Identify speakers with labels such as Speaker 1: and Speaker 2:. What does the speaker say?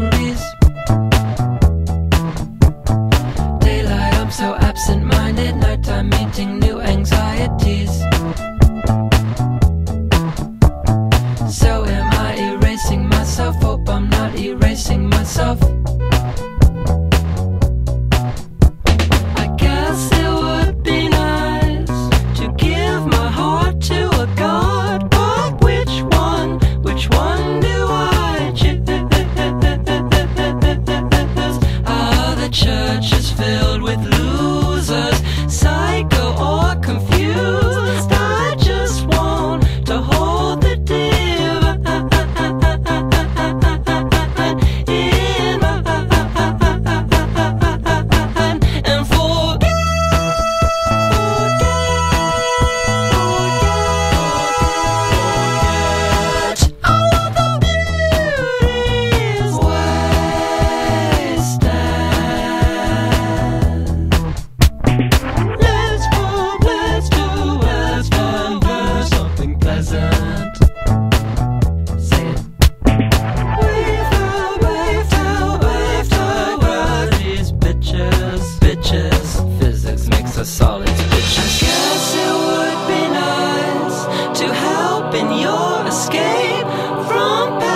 Speaker 1: memories. Daylight, I'm so absent-minded. Nighttime, meeting new anxieties. So am I erasing myself? Hope I'm not erasing myself. I guess it would be nice to give my heart to a god, but which one? Which one do I choose? Ah, the church is filled with losers, psycho or confused. I just want to hold the divine in my hand and forget all of the beauties wasted. Let's do something pleasant. Say it. Wave out these bitches. Physics makes us solid bitches. Guess it would be nice to help in your escape from